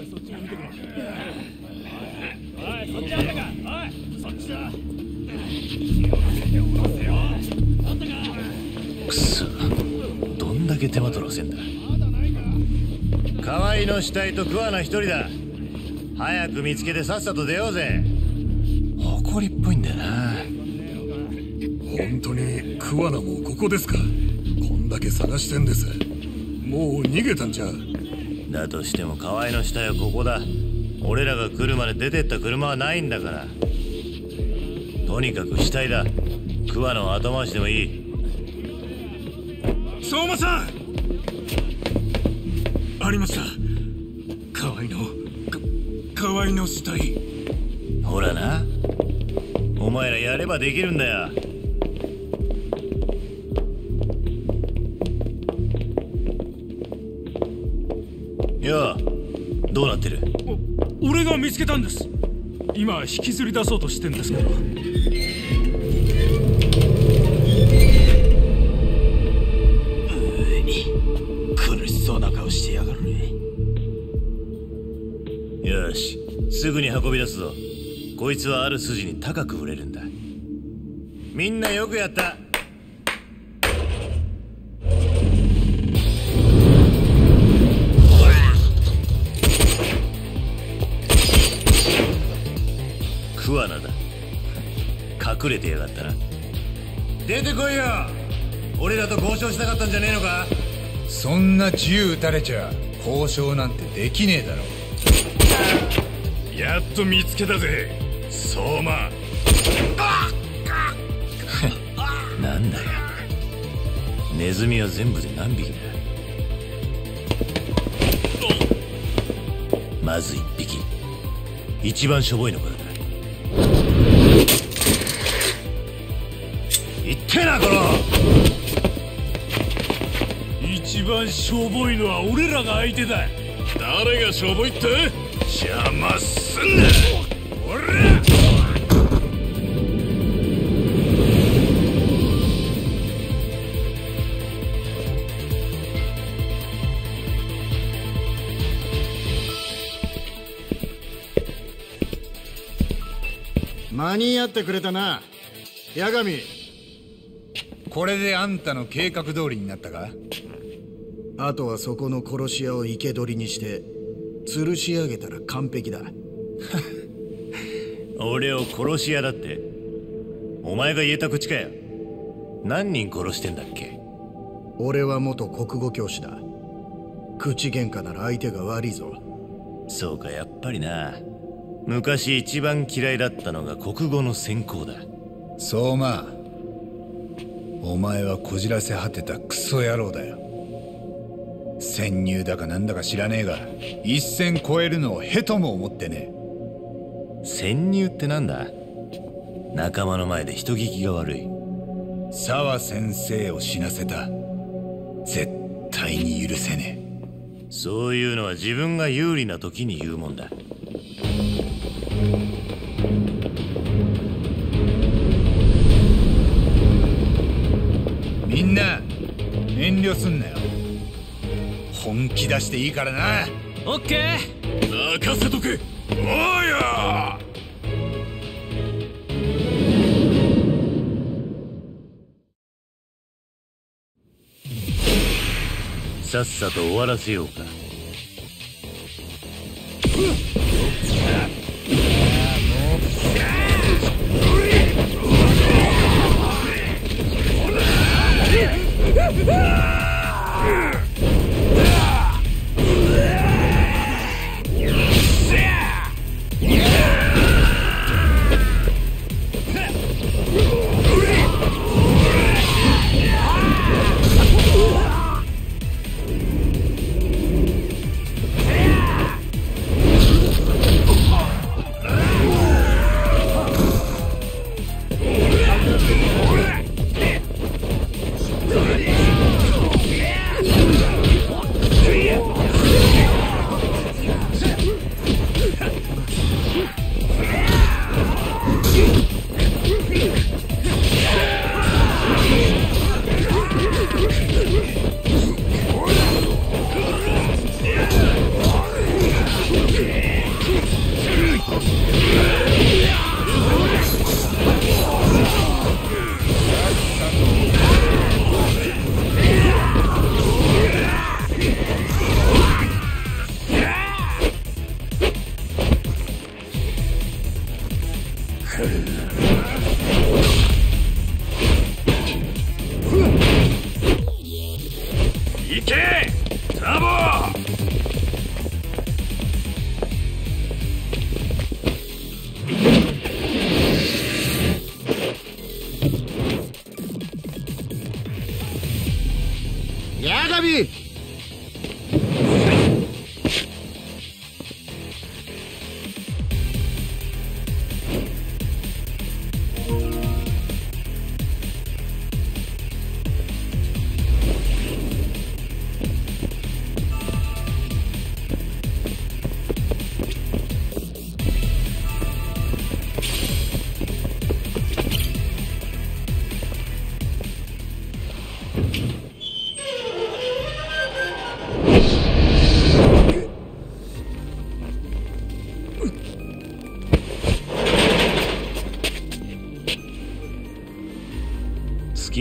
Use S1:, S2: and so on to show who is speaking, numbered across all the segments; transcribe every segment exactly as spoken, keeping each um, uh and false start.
S1: くそ、どんだけ手間取らせんだ。河合の死体と桑名一人だ。早く見つけてさっさと出ようぜ。誇りっぽいんだよな。
S2: 本当に桑名もここですか？こんだけ探してんです。もう逃げたんじゃ。
S1: だとしても河合の死体はここだ。俺らが来るまで出てった車はないんだから。とにかく死体だ。桑名を後回しでもいい。
S2: 相馬さん、ありました。河合のか河合の死体。
S1: ほらな、お前らやればできるんだよ。よう、どうなってる？
S2: お俺が見つけたんです。今引きずり出そうとしてんですけど。
S1: 苦しそうな顔してやがるね。よし、すぐに運び出すぞ。こいつはある筋に高く売れるんだ。みんなよくやった。桑名だ。隠れてやがったな。出てこいよ。俺らと交渉したかったんじゃねえのか？
S3: そんな銃撃たれちゃ交渉なんてできねえだろ。
S2: やっと見つけたぜ、相馬。
S1: なんだよ、ネズミは全部で何匹だ？まず一匹、一番しょぼいのからだ。言ってな、この
S2: 一番しょぼいのは俺らが相手だ。誰がしょぼいって？邪魔すんな。おら！
S4: 間に合ってくれたな、八神。
S3: これであんたの計画通りになったか？
S4: あとはそこの殺し屋を生け捕りにして吊るし上げたら完璧だ。
S1: 俺を殺し屋だって、お前が言えた口かよ。何人殺してんだっけ？
S4: 俺は元国語教師だ。口喧嘩なら相手が悪いぞ。
S1: そうか、やっぱりな。昔一番嫌いだったのが国語の専攻だ。
S3: 相馬、お前はこじらせ果てたクソ野郎だよ。潜入だかなんだか知らねえが、一線越えるのをへとも思ってね。
S1: 潜入ってなんだ？仲間の前で人聞きが悪い。
S3: 沢先生を死なせた。絶対に許せね
S1: え。そういうのは自分が有利な時に言うもんだ。
S3: みんな遠慮すんなよ。本気出していいからな。
S2: オッケー、任せとけ。おーや
S1: さっさと終わらせようか。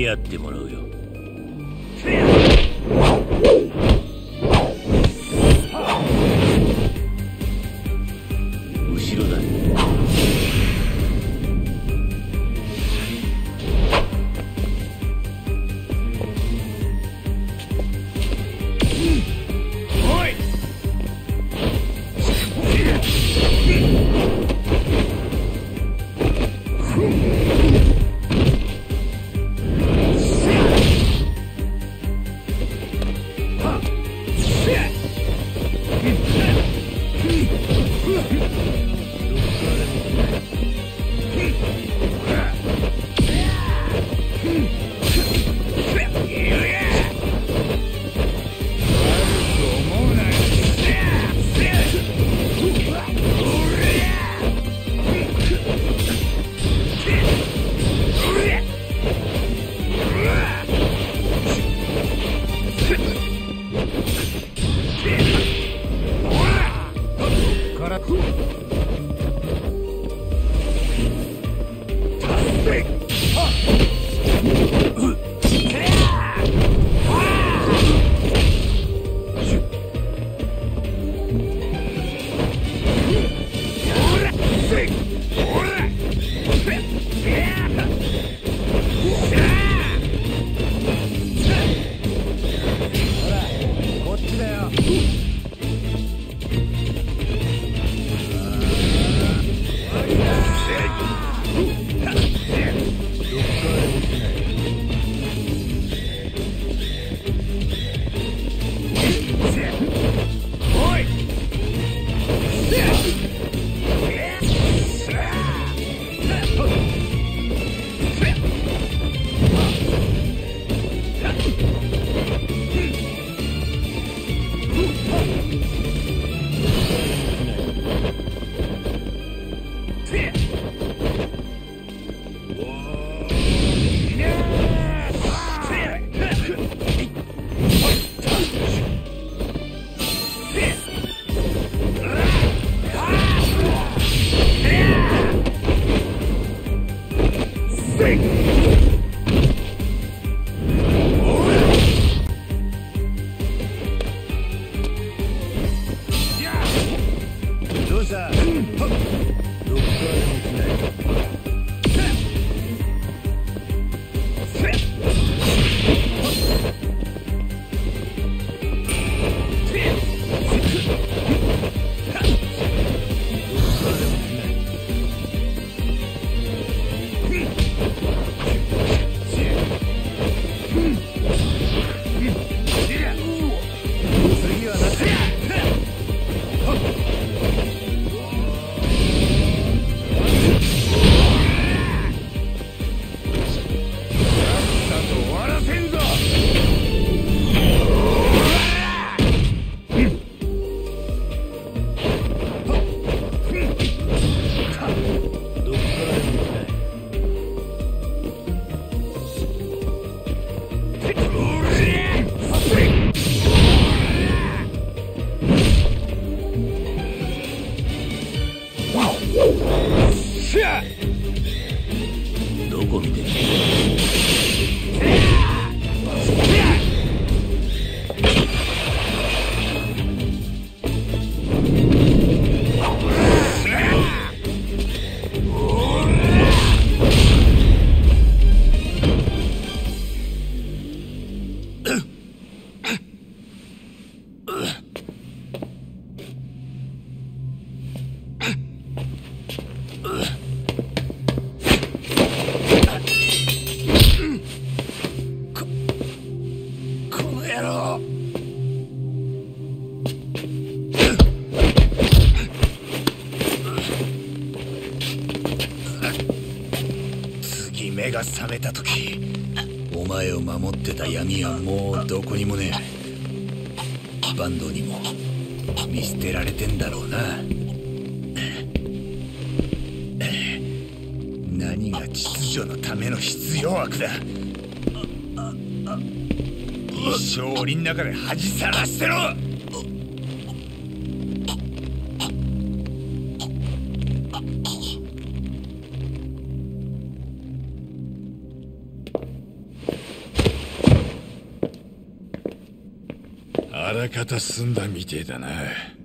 S1: き合ってもらうよ。後ろだ。どこ見てる？目が覚めた時、お前を守ってた闇はもうどこにもねえ。坂東にも見捨てられてんだろうな。何が秩序のための必要悪だ。一生檻の中で恥さらしてろ。
S2: あらかた済んだみてえだな。